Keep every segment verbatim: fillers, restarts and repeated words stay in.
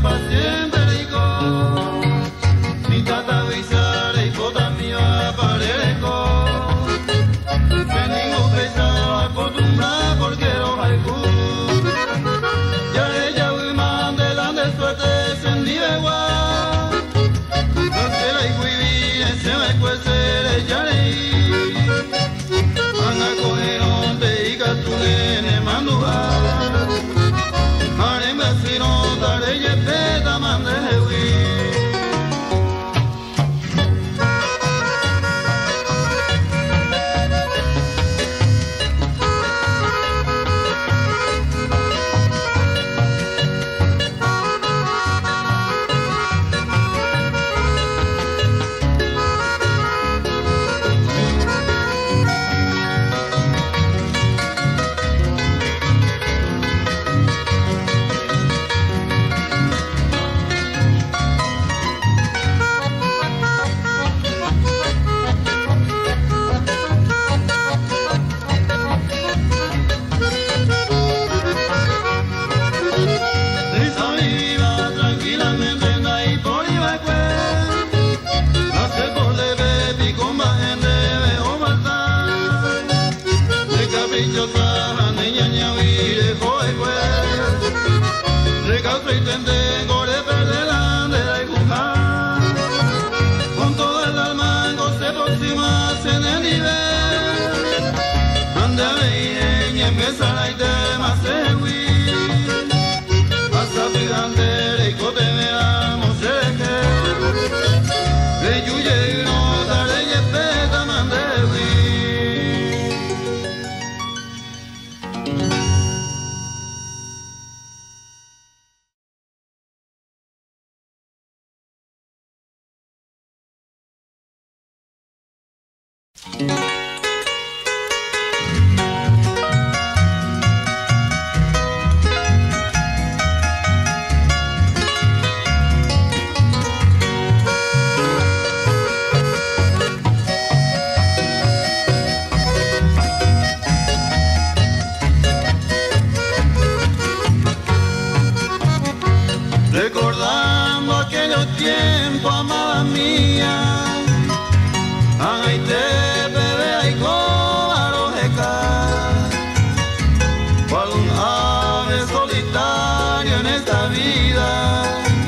Recordando aquellos tiempos, amada mía, Anaite, bebé, y cual un ave solitario en esta vida,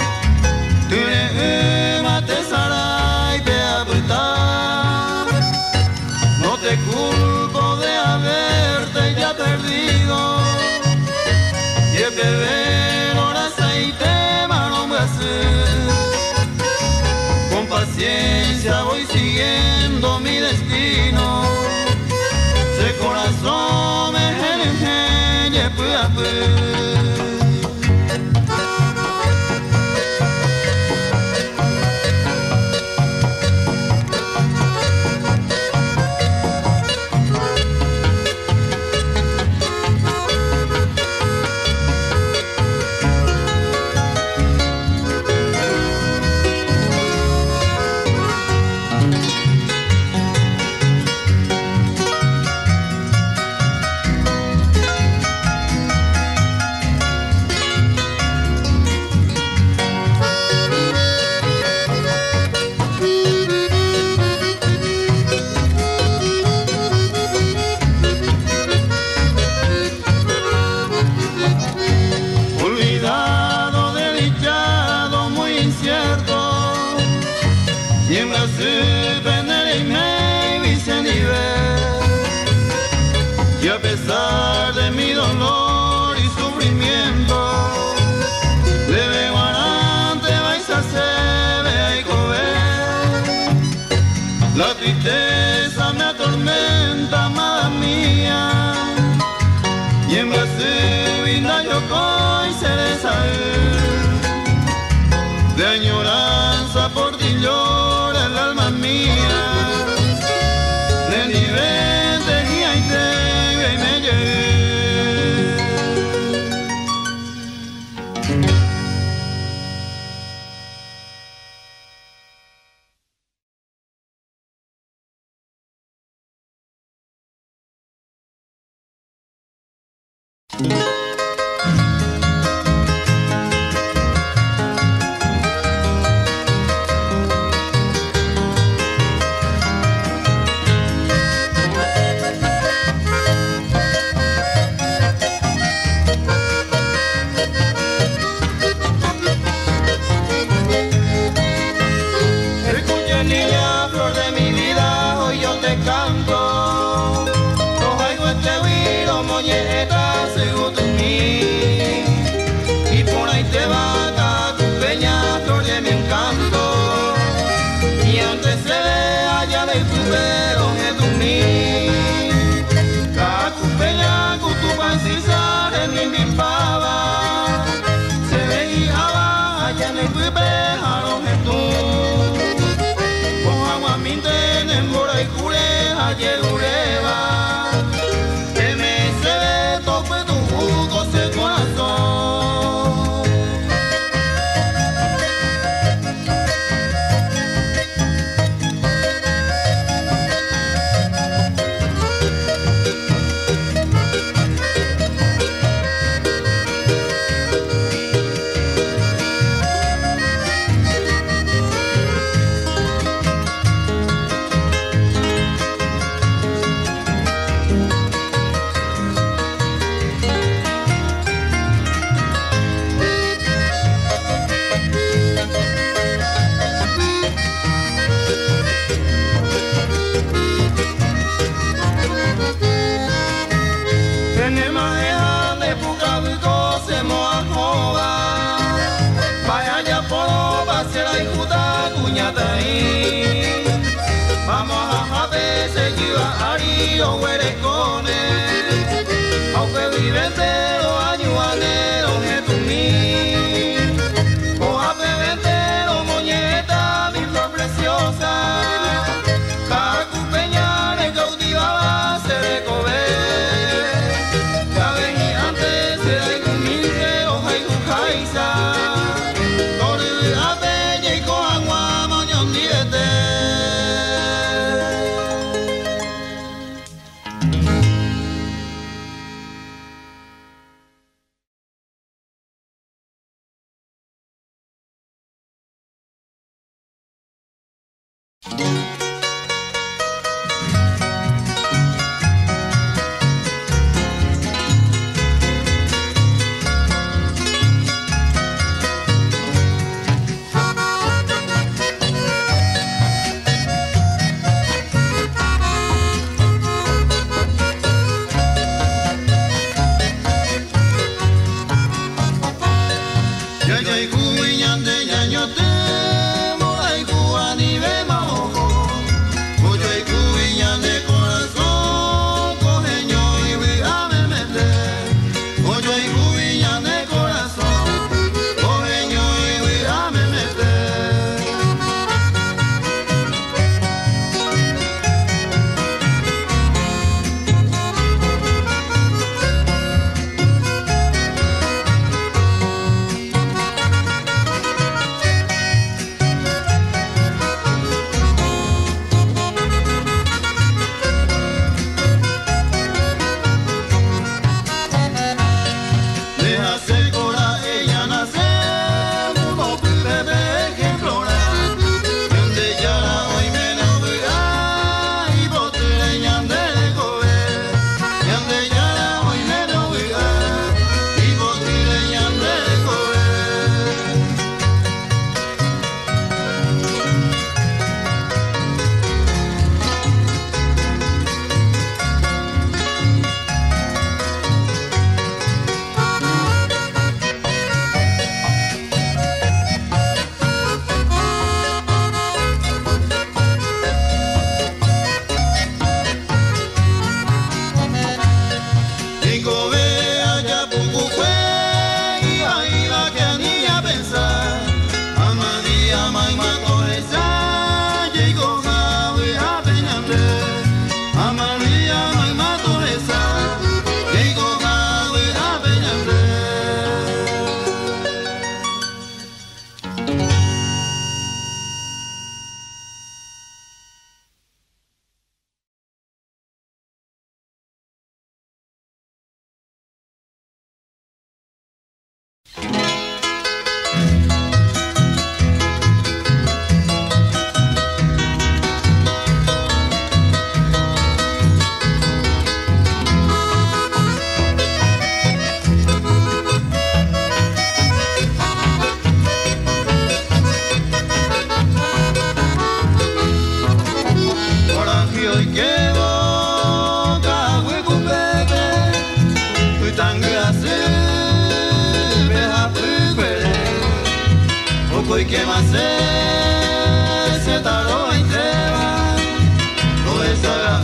tiene mate saray te apretar. No te culpo de haberte ya perdido, y el bebé no la aceite. Con paciencia voy siguiendo mi destino. Ese corazón me genje, puya, y a pesar de mi dolor y sufrimiento, leve guarante vais a ser y comer. La tristeza me atormenta, amada mía, y en Brasil vinda yo coi seré saber. De añoranza por ti llora el alma mía. le cuipe jaro jetu con agua minte nembora y cure ayer ureba que me se ve tope tu jugo se corazón vamos a veces llevar ario huerecones aunque viven de los añuaneros que tú mí o a bebente los moñetas mi flor preciosa cacu peñales cautivaba se recober cabe antes se da y humilde hoja y jujaisa y qué más se se taró y te va no es a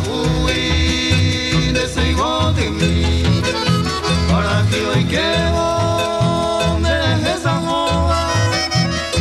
uy de ese bote mí para que hoy que vos me dejes a joda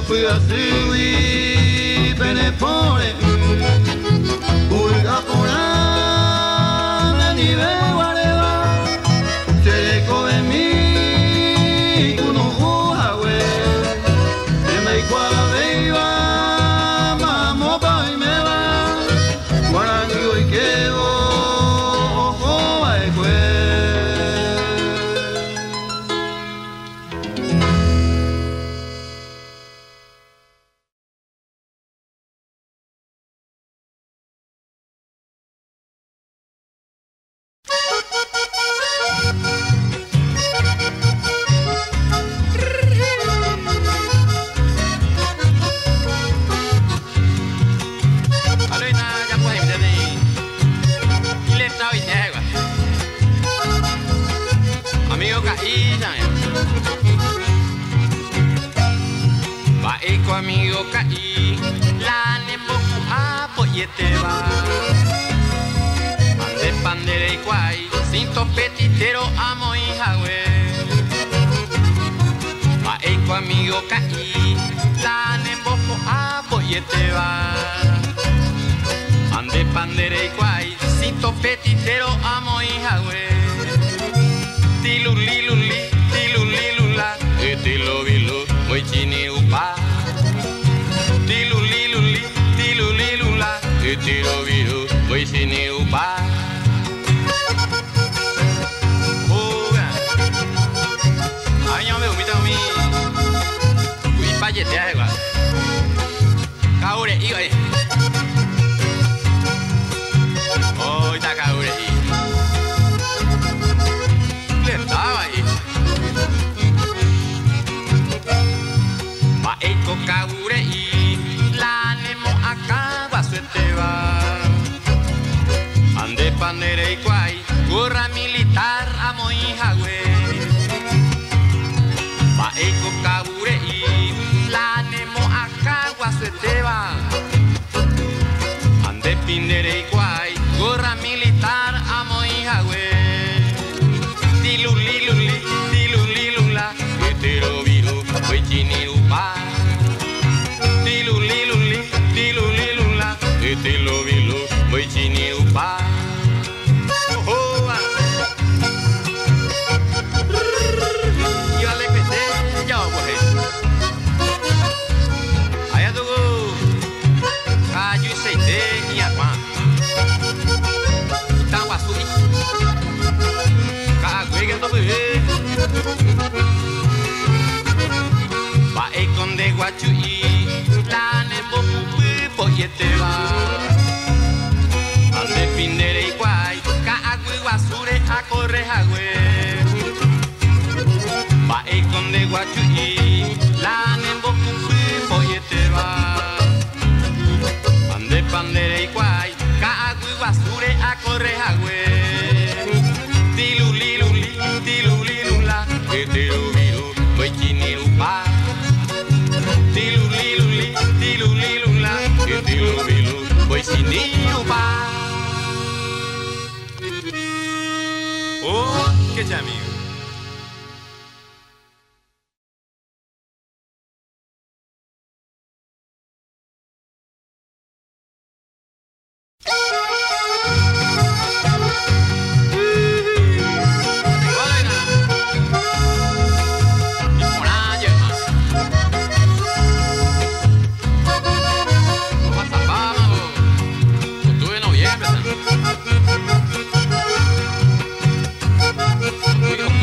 fui así, penepone, pulga por ahí, ni veo areva, se le coge mi, uno uja, güey, se me iguala, beba, mamo, pa y me va, guarango y quedo, ojo, ay, güey. Amigo caí, la nemboku apoyete va. Ande pandere y guay, cinto petitero amo hija we. Va eco amigo caí, la nemboku apoyete va. Ande pandere y guay, cinto petitero amo hija we. Tiluli luli, tiluli lula, etilo vilu, muy chini upa. Tiluli luli, tiluli lula, tiro viru, voy sin upa. Oga, año me umita mi, uy payete agua, kaure igo eh. Oh, ita kaure i, le estaba ahí. Ma eco kaure i. Ande pandere y guay, gorra militar amo hija we. Va eco kabure y la nemo acá guasueteba. Ande pindere y guay, gorra militar amo hija we. Tiluli luli, tiluli lula, etero viru, voy chini upa. Tiluli luli, tiluli lula, etero viru, voy chini upa. Va e con de guachui, la nembo poyete va. Ande pindere y guay, ka agui guasure a corre agüe. Va e con de guachui, la nembo poyete va. Ande pandere y guay, ka agui guasure a corre agüe. Tiluli luli, tiluli lula, etero viru, voy chini upa. Tiluli luli, tiluli lula, etero viru, voy chini upa. Oh, qué amigo. Muy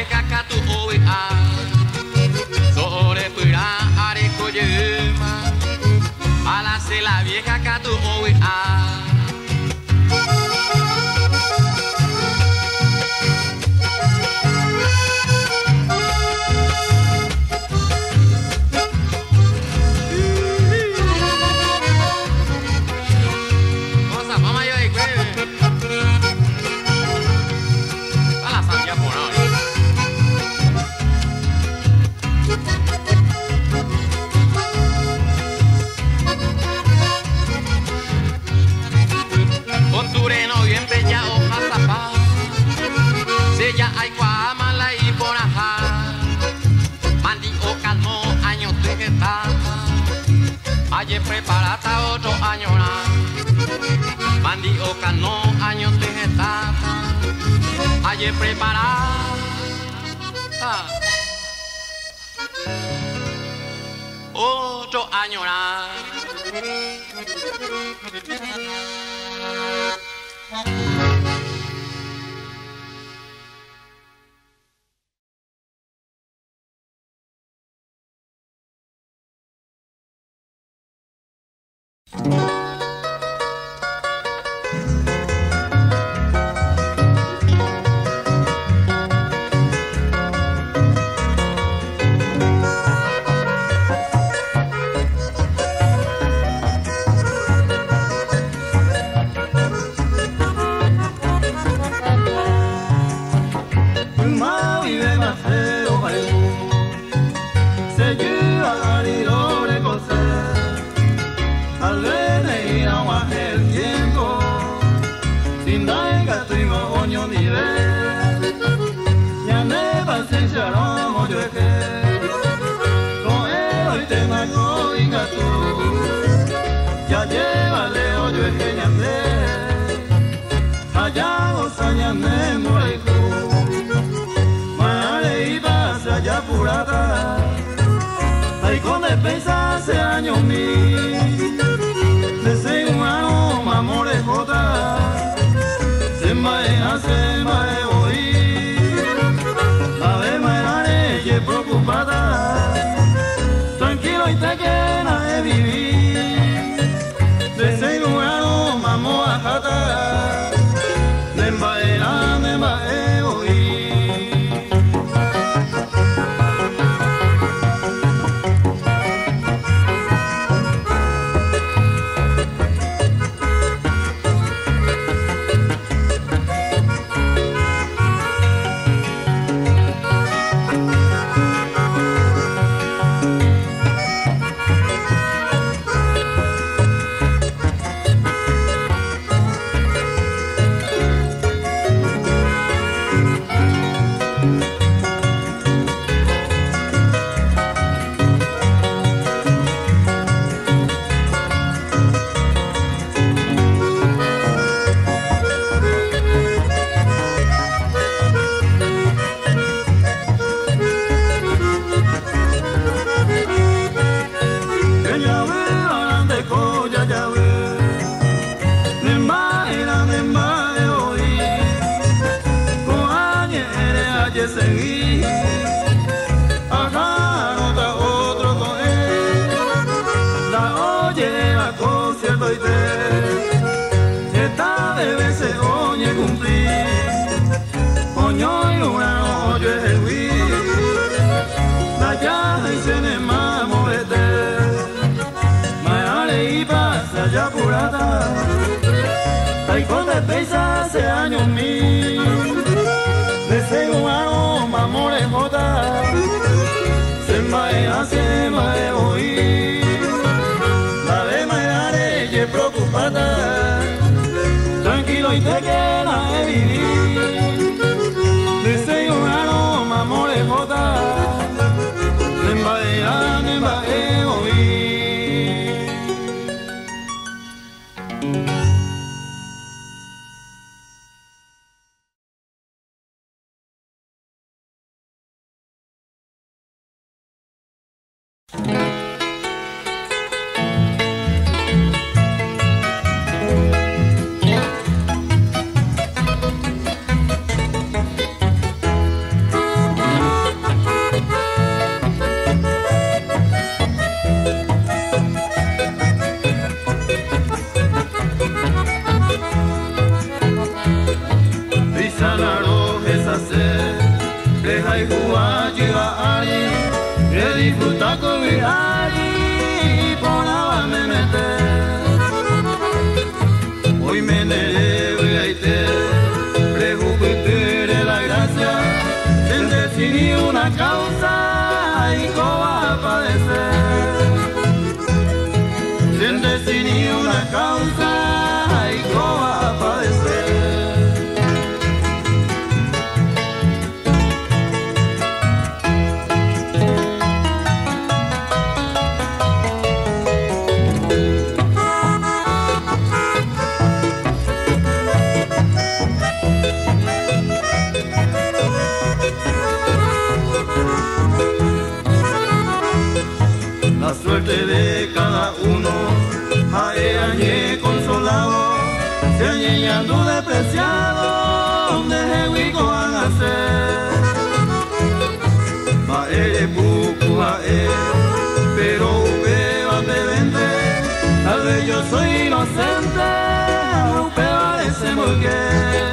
vieja catu oia sobre pura areco yema balase la vieja catu oia. Ya hay guamala y bonaja, mandi o calmo año tejeta, ayer preparata otro año na, mandi o calmo año tejeta, ayer preparata otro año na. Ay, con despensa hace años mil, desde un año mamore jota, se mae hace mae oír, a ver mae que preocupada, tranquilo y te llena de vivir, desde un año mamo a jata, de mae de mae oír. Ay, con despensa hace años mil, desde un año mamore jota, se mae hace mae oír, la de mae que preocupada, tranquilo y te queda de vivir, desde un año mamore jota, se mae hace mae oír. allí por agua me meter. Hoy me nereve y te prejubilaré la gracia, sin decidir una causa y cómo va a padecer. Sin decidir una causa y cómo va a padecer. La suerte de cada uno, añe consolado, se añeñando despreciado, donde Jehuico van a ser. Ma ere puku a él, pero ubeba te vende, tal vez yo soy inocente, ubeba ese mujer.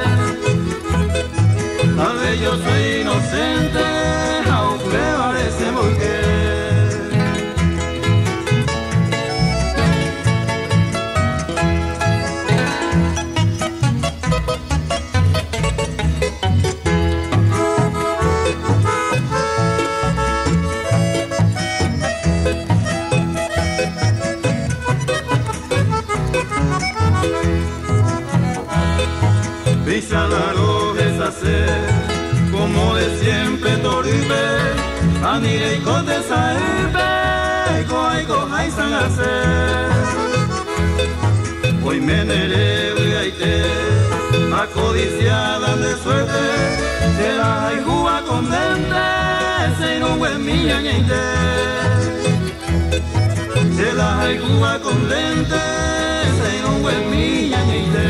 Tal vez yo soy inocente, ubeba ese mujer. Pisanaro deshacer, como de siempre toribe, anire y cote saebe, coa y coja y san hacer. Hoy me nereve y te, acodiciada de suerte, se la hay juga con dente, se no buen milla ni te. Se la hay juga con dente, se no buen milla ni te.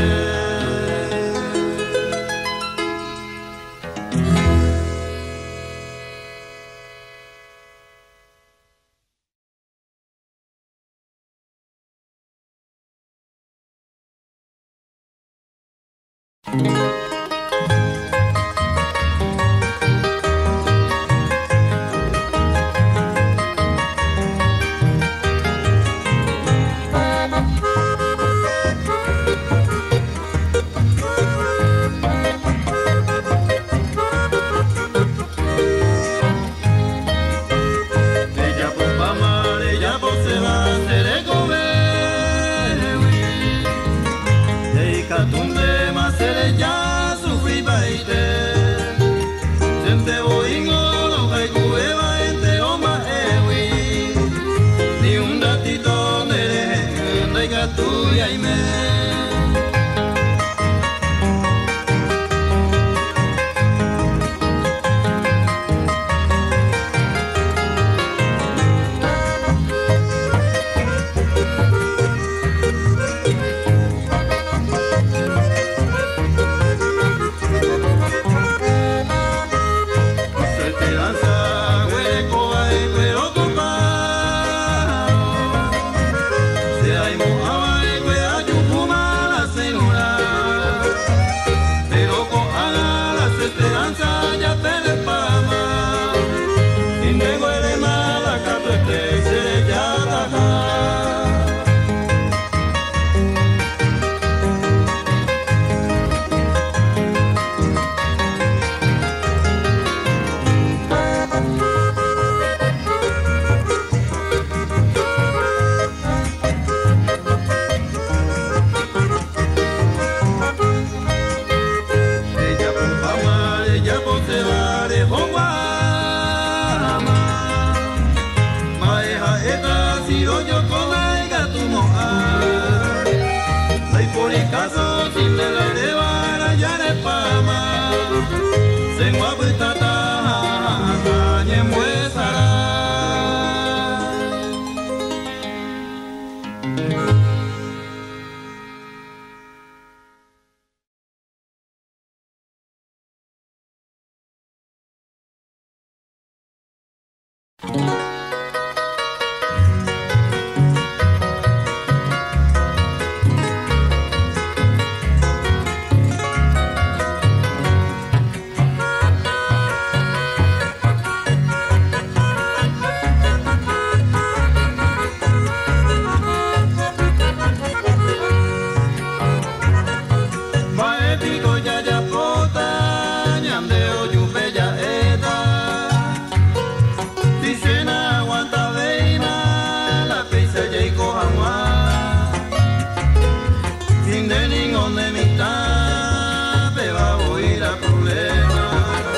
donde mi tape va a oír a problema.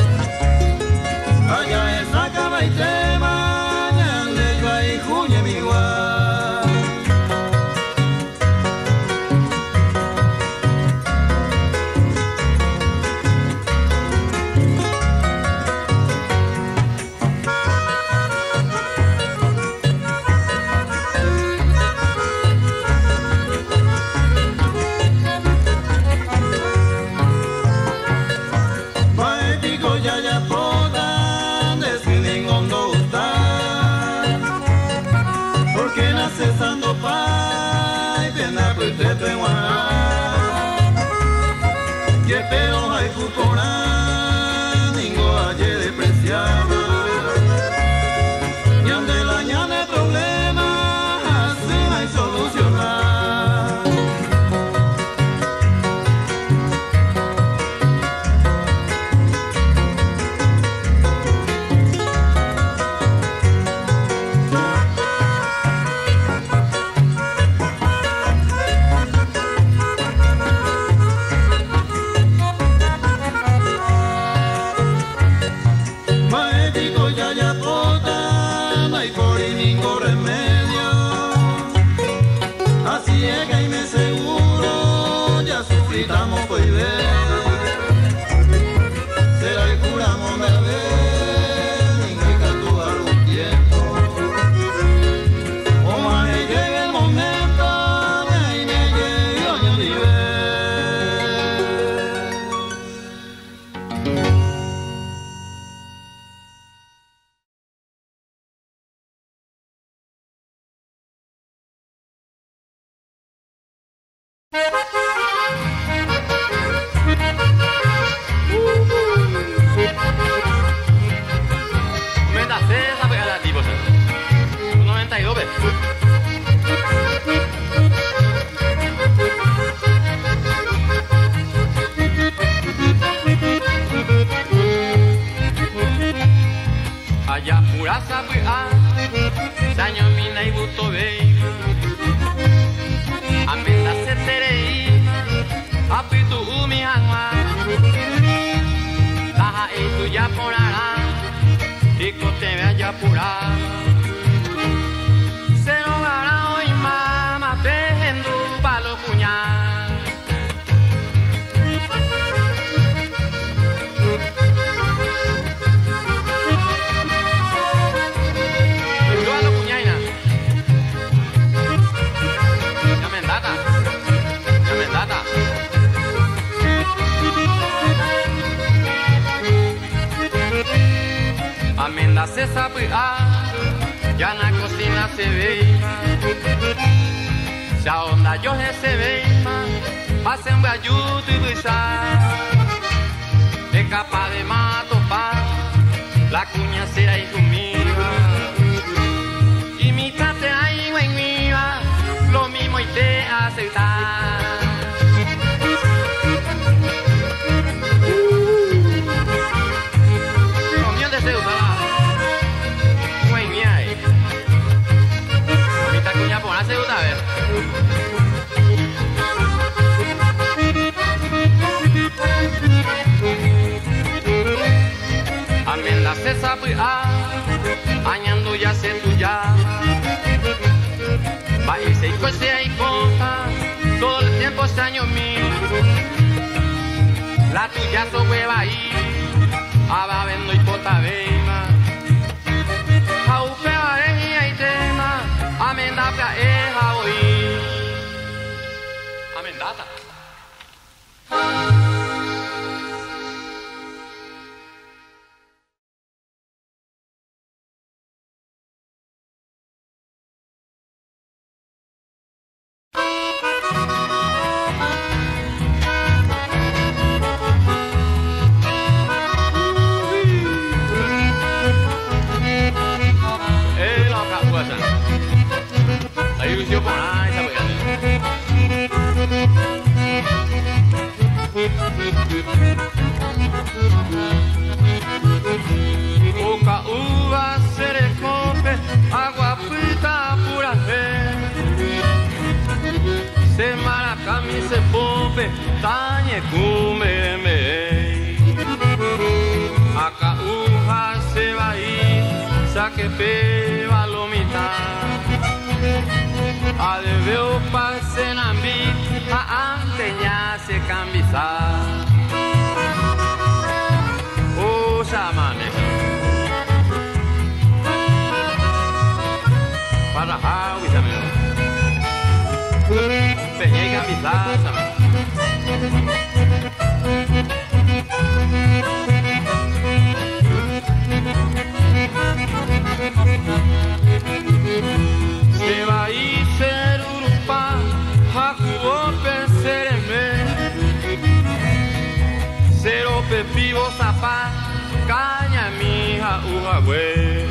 Allá esa cama y tema, donde yo ahí juñe mi guay. Cesando pai, pena por te penguara, que pero hay fucora, ningo ayer despreciaba, y ante la ñana de problemas, así hay solucionar. Estamos por ver, será el cura monda ver, ni que catuar un tiempo. O más llegue el momento, de ahí me llegue yo ni Allá pura sabia, saño mina y buto veima. Amenda se terei, apitu umi angma. Taha itu ya porara, iko te vaya pura. Se no gara hoy mama pejendo palo puñal. Amenda se sabe, ya na cocina se ve, ya onda yo se ve, pasen un ayudo y besar, es capaz de matopar, la cuña será hijo mío, y mi tate ahí en mía, lo mismo y te aceptar. Amenda se sabe, añando ya se tuya, va y se cose y cosa, todo el tiempo este año mío, la tuya so hueva ahí, aba vendo y pota veima, aupe areña y tema, amenda pra eja hoy, amendata. Ayuh, yo por ahí, esa que cume me acá uja se va a ir saque pe balomita a de veo pasen a mí a anteña se cambiza oh samane para hawi sameo peña y cambiza samane se va a ir ser urupa jacubo pensereme cero pepivo zapa caña mija uhabue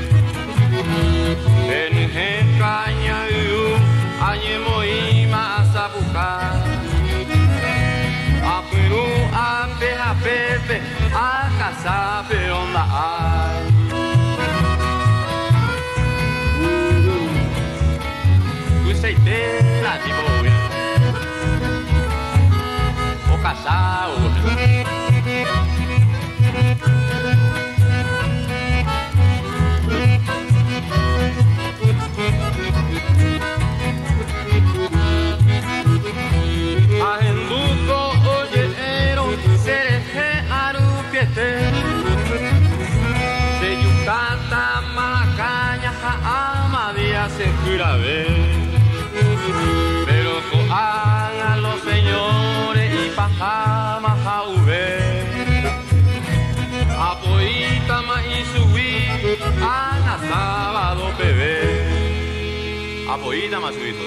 en caña u añemo ima asabuca a Perú a peja pepe a casa peronda ay Useite la diboya o casao Ajenduco oyero sereje arupiete se yucata malacaña amadía se jurabe pero coan los señores y pajama jaube apoita ma y subí ana sábado bebé apoita ma subí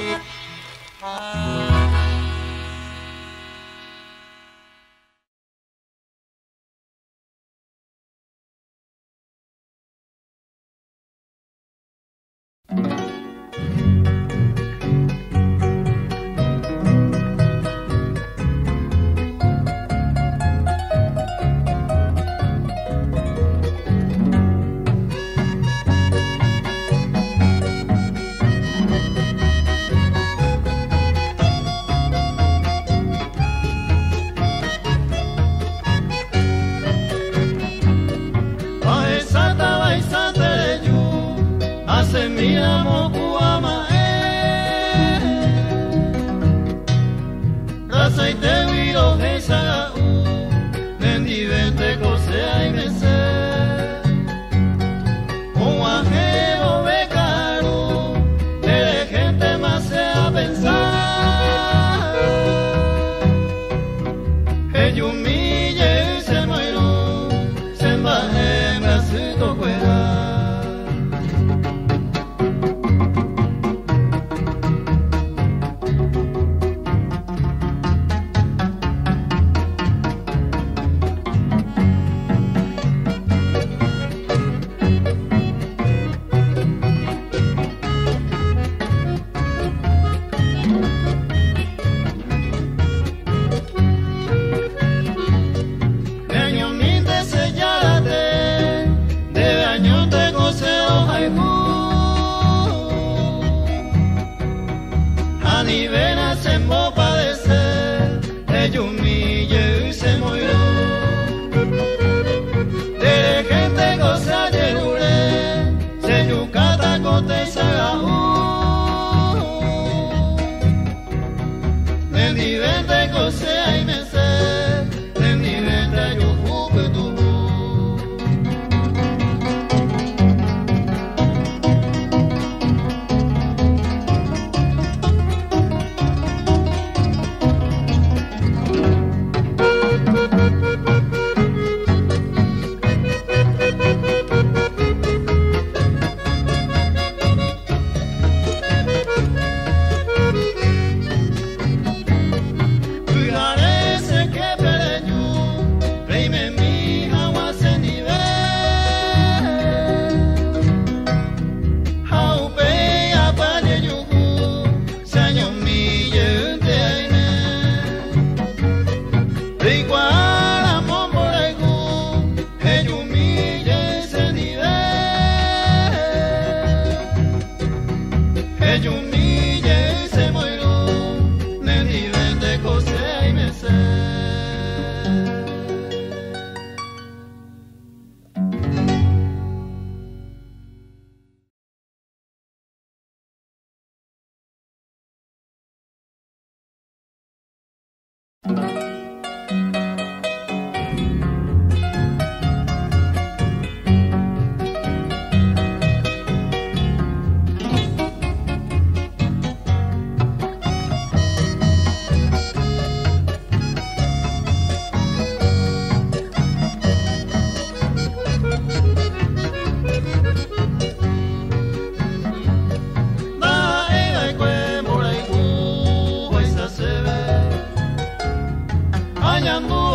Yumille se moiró, nel nivel de José y Mesé.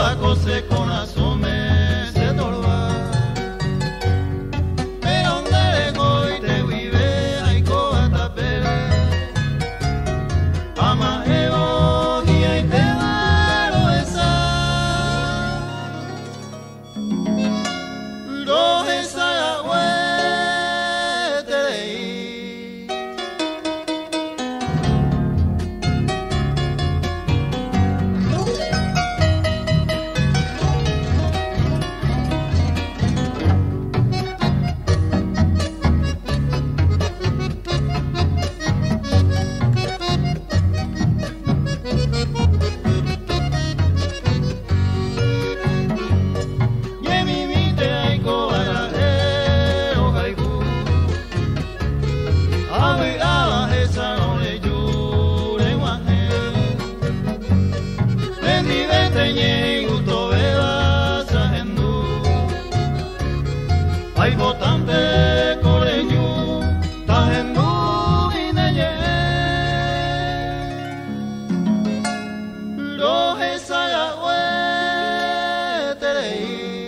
la cose con asome se torba. Pero donde voy te vive hay coata pere. Ama ego y ahí te varo esa. Lo esa agüe te leí. Hay votante coreño, tajendu y neye. Lo esa agüe te leí.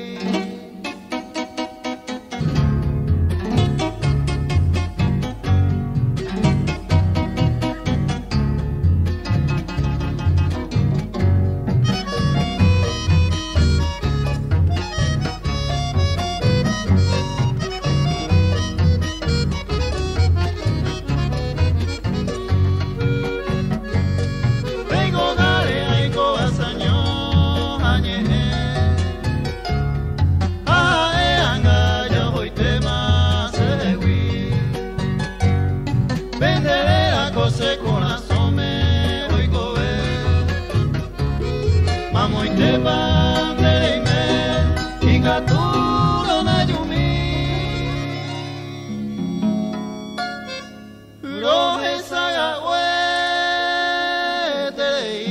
Con asome oigo ver, mamo y te bandere y me y gaturo na yumi. Lo esa agüe te leí.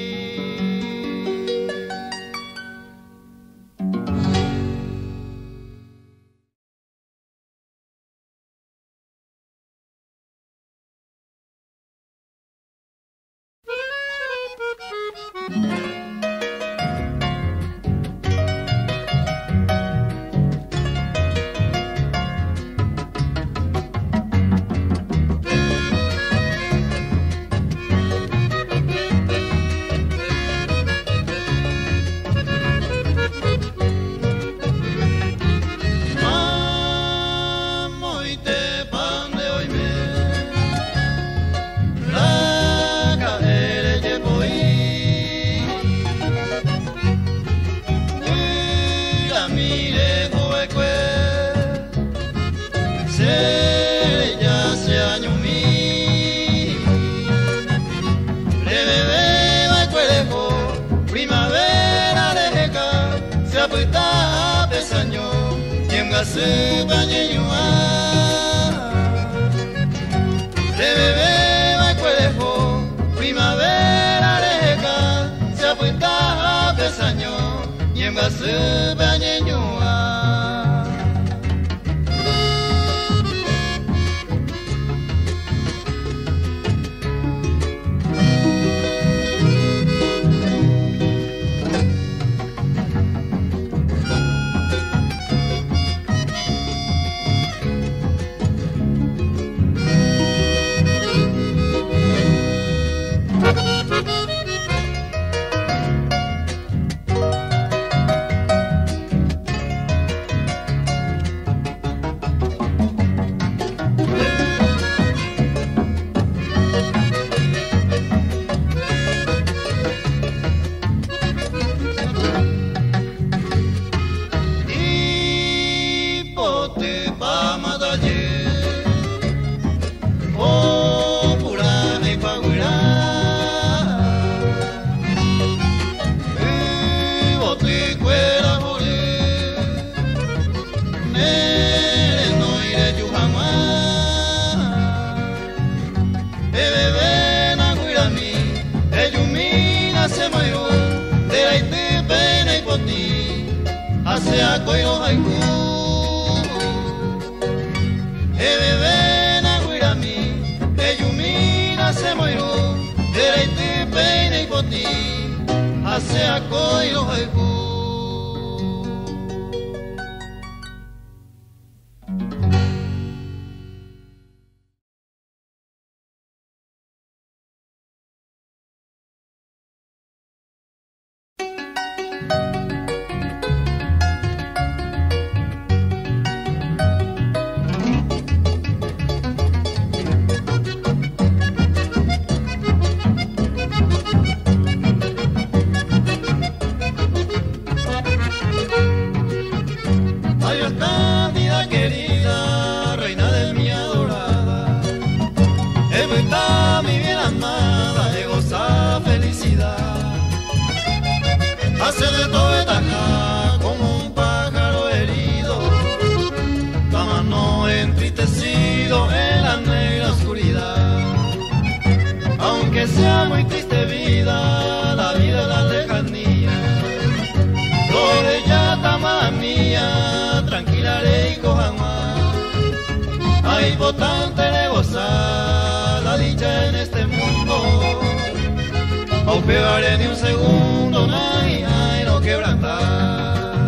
Se bañeñua de bebé me cuejo primavera leca se apunta a pesaño y en base bañeñua. Hacia coyo haiku, e bebé na guirami, e yumina se moirú, dereite peine y poti, hacia acoyo haiku. Hace de todo etaca como un pájaro herido, camano entristecido en la negra oscuridad. Aunque sea muy triste vida, la vida de la lejanía, lo de ella, amada mía, tranquila y jamás. Hay votante de gozar la dicha en este mundo, aún pegaré ni un segundo, ay, ay, no quebrantar.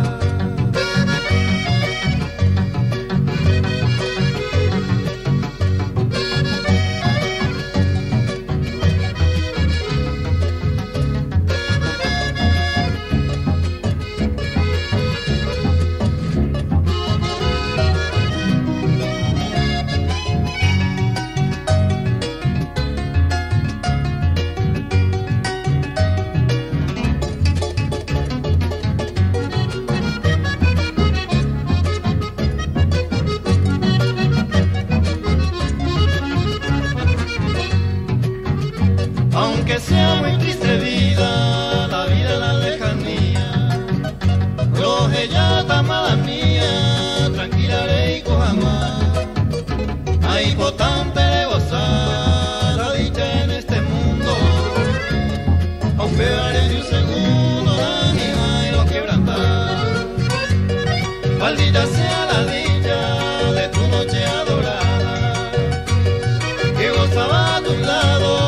Aunque sea muy triste vida, la vida en la lejanía, los ella, amada mía, tranquila y jamás. Hay importante de gozar la dicha en este mundo, aunque haré de un segundo, ni hay lo quebrantar. Maldita sea la dicha de tu noche adorada, que gozaba a tu lado.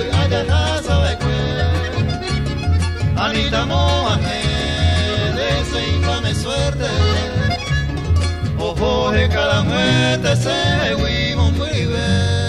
Anita Mohamed, de esa infame suerte, ojo de cada muerte se huimos muy bien.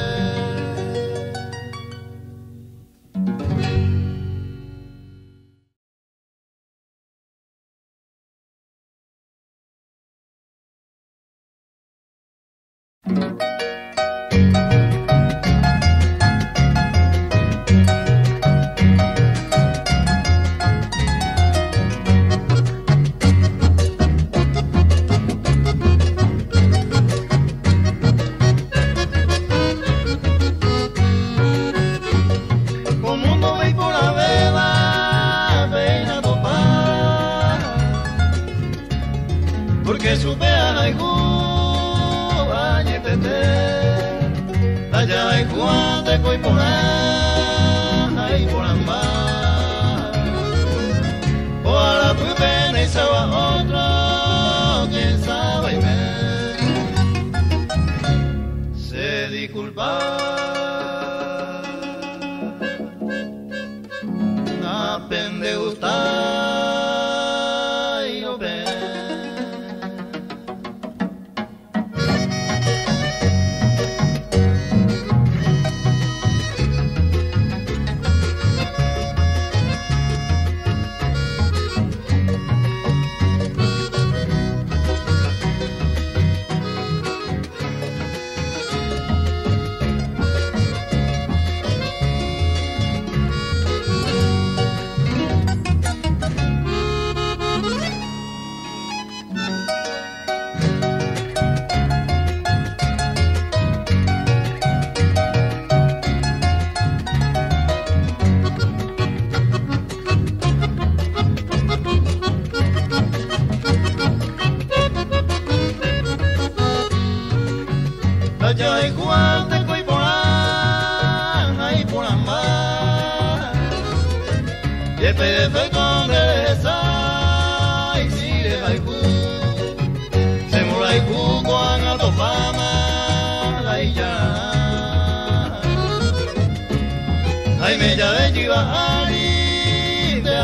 Porque supe a la igu, añetete, allá y cuante coi por ahí, por amar. O ahora tu pena y se va otro, quién sabe, y me se disculpa. Aprende a gustar y no ver.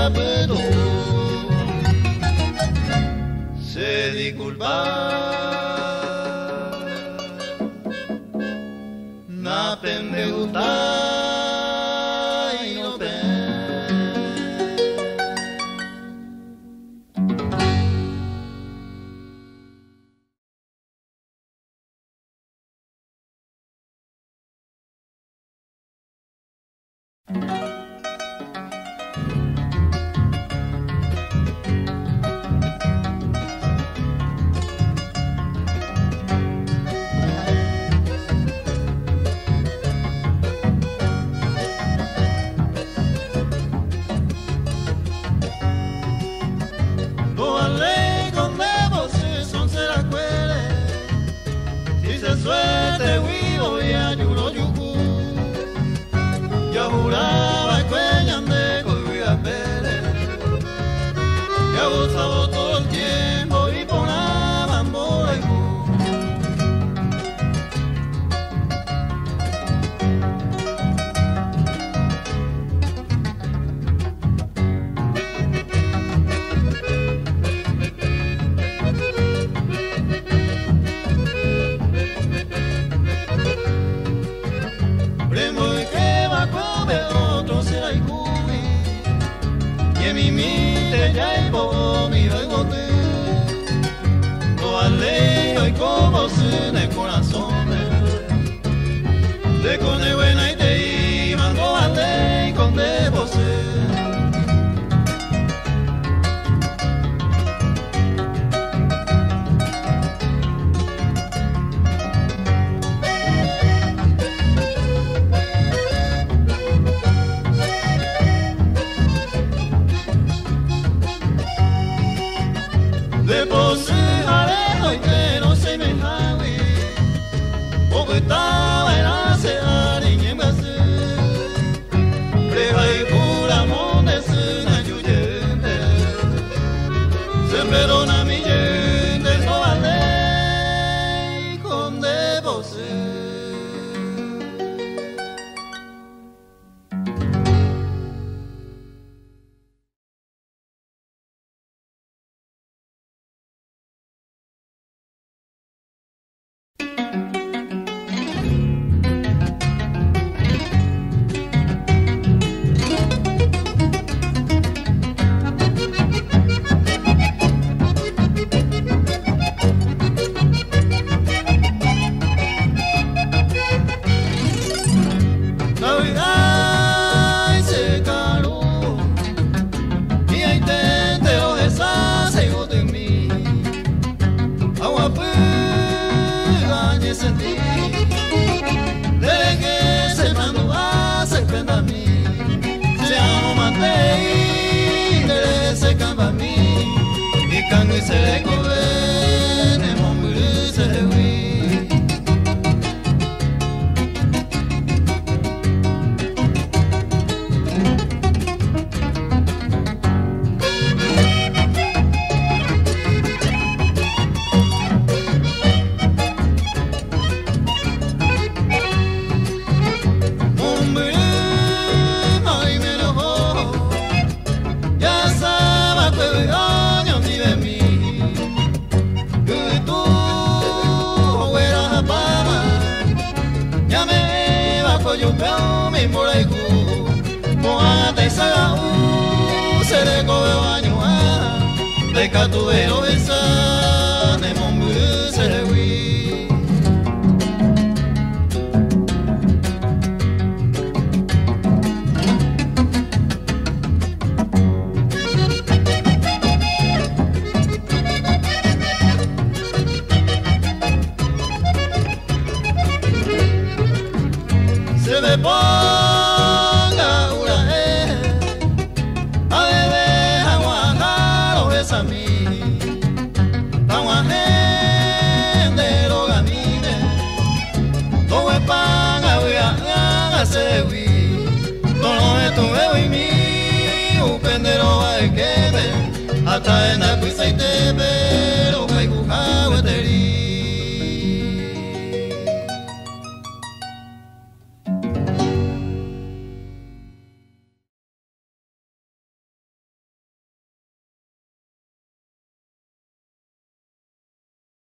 pero se disculpa na pende gustai no pe suerte vivo y ayuno yuku ya juraba que ande corría pere ya gozaba todo el tiempo y ponaban por el mi mente ya hay poco mi vengote no aleo y como se en el corazón de con buena y te iba no ale con de vos de pose alejo y que no se me javi o que estaba en la sea niña en base preja y pura monde se na yuyente se perona mi gente no vale con de pose sentí de que se mandó a se prenda a mí se amo mantei de se camba a mí y cango y se le coge ne momburu se le hui yo veo mi por ahí con ata y saga u se le coge baño a de catubero besa de mombu se le hui se me ponga una vez a beber agua jaro esa mí agua gente lo gamine todo es pan a hacer hui todo esto veo y mi un pendero va a quede hasta en la cuisa y te pero caigo jaro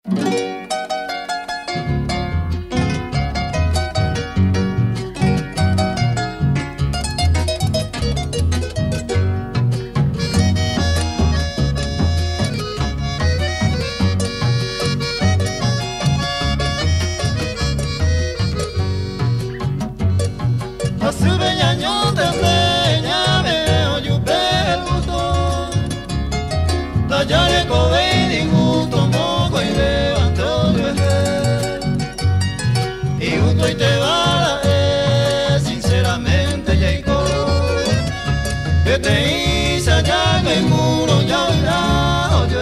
Te hice allá en el muro, ya verás, oye.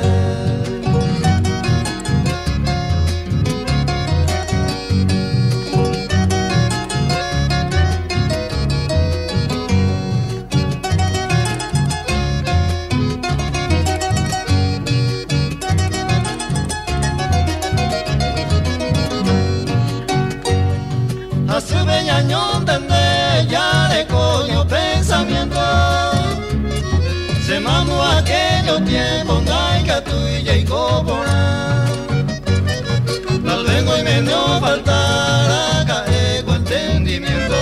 Hace veinte años entendé ya de coño pensamiento. Se mandó aquellos tiempos, naica tú y Jacob Borán. Tal vez hoy me dio faltar caer con entendimiento.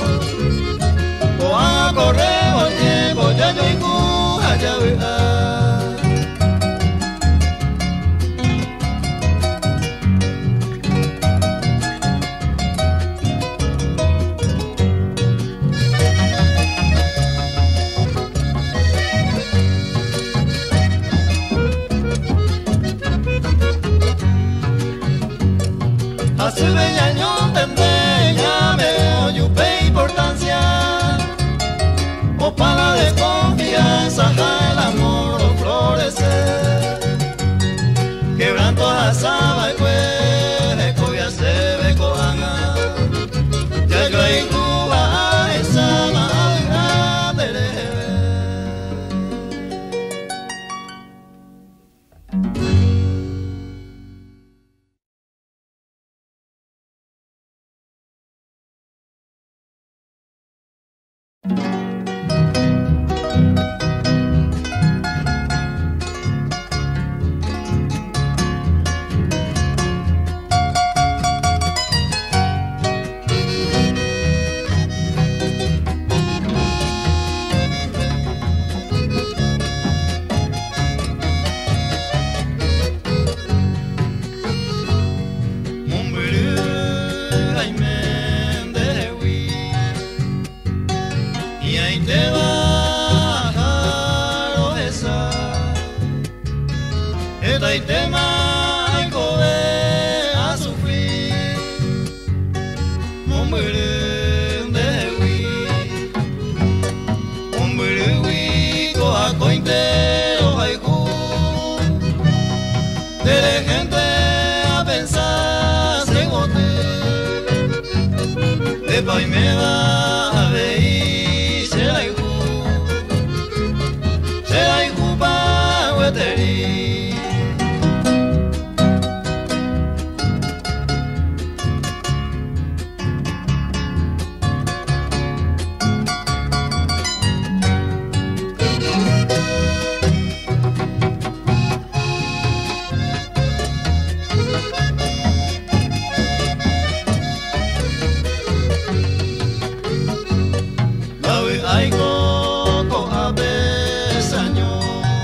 O a correr al tiempo, ya yo y allá verás. Hace veinte años entendé, ya me oyupe importancia. O para la desconfianza, el amor o florecer. Quebranto a saba y cuere, coya se ve coanga. Ya yo en Cuba, esa madre de y tema hay que a sufrir. Hombre de hui, hombre hui, coja cointero hay de la gente a pensar se gote. De pa' y me va a ver se la hijo, se la hijo pa' hueterí. Ay, coco a besaño,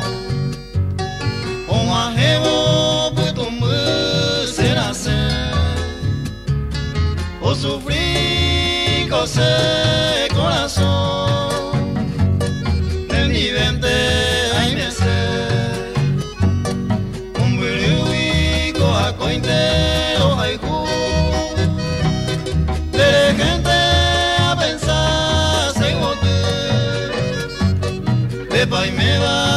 un ajebo puto me será o sufrí cose corazón, en mi vente ay me sé, un beruico a cointero ay ju, de gente a pensar. Pa' y me va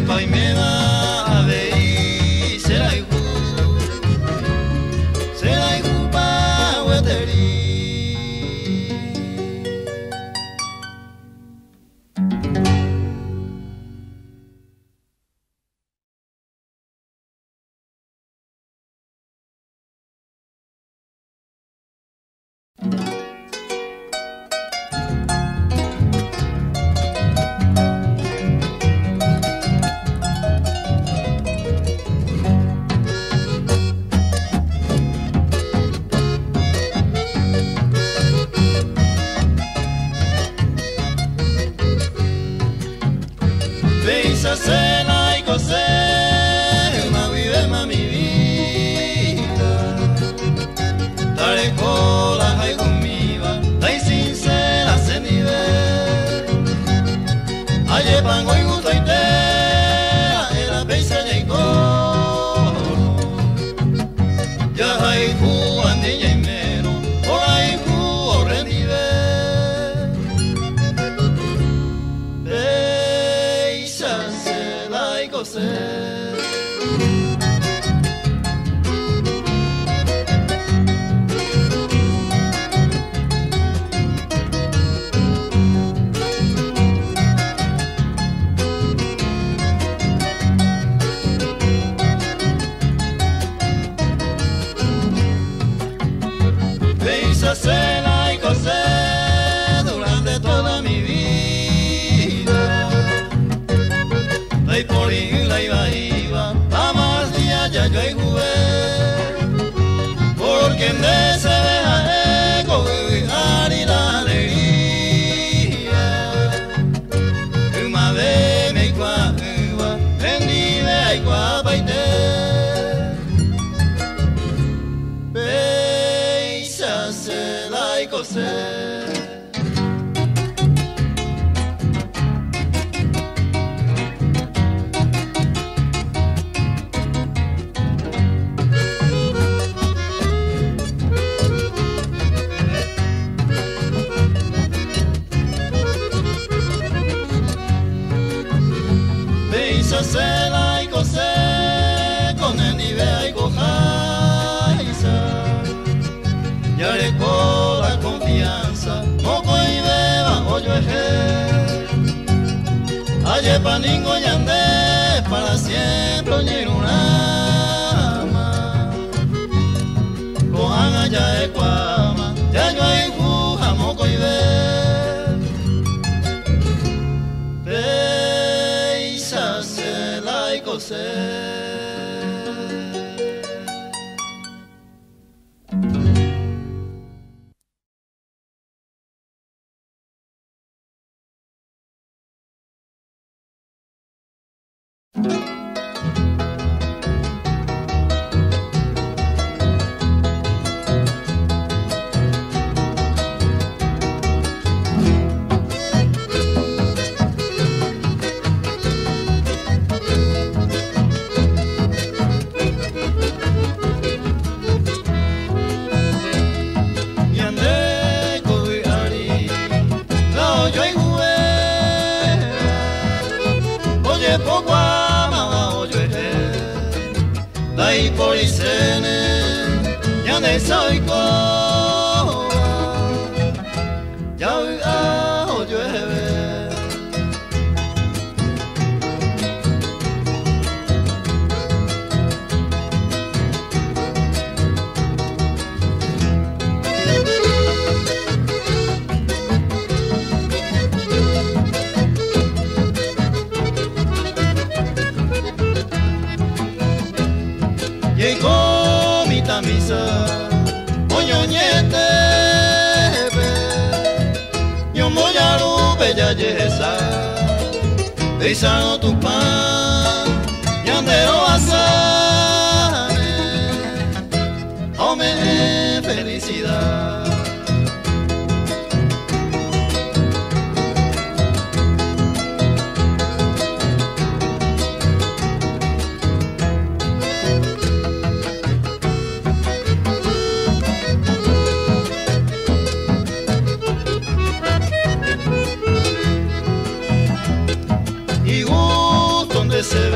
Donde se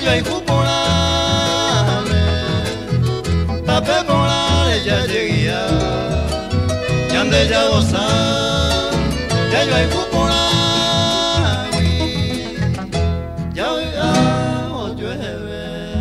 yo hay cuporame, tape porare ya llegué, ya ande ya gozar, ya yo hay cuporame, ya voy a llueve.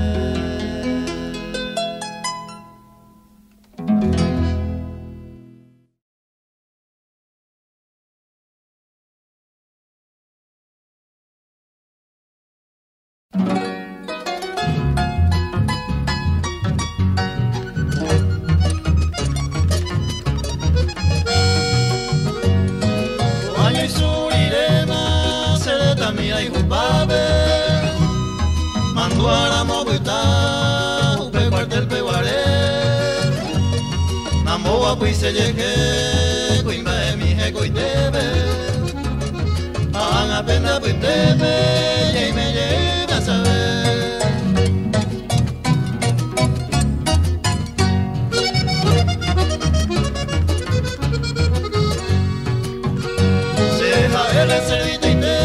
Mira hijo pabe, manduara mobuta, upe cuartel peguare, namoa puise llegue, cuimba de mi jeco y tebe, hagan apenas puitebe, y me llega a saber. Se deja el cerdito y te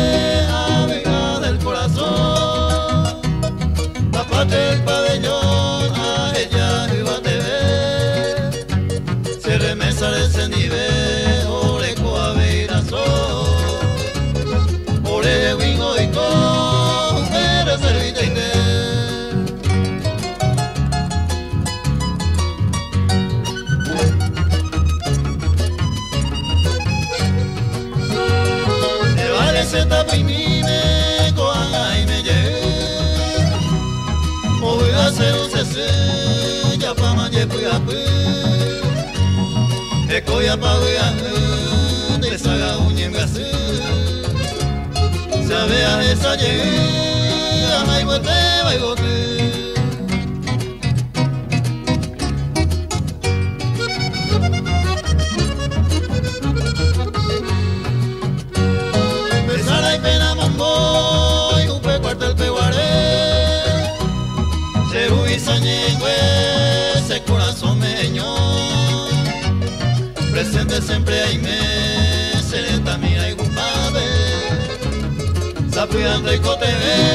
el pabellón, a ella iba a te ver, se remesa de ese nivel, ore coa beirazo, ore wingo y con, pero servite y te. Se vale ese tapo y mime, coan ahí me lleve. Voy a hacer un cese, ya pa' mañana voy a ver. Eco ya pa' voy a ver, te saga un yengase. Sabe a esa llegué, a mai bote, vai bote. Pesara y pena mambo, y upe cuartel peguare. Ese corazón meño, presente siempre ahí me, sereta mira y gupabe, sapiando y cote.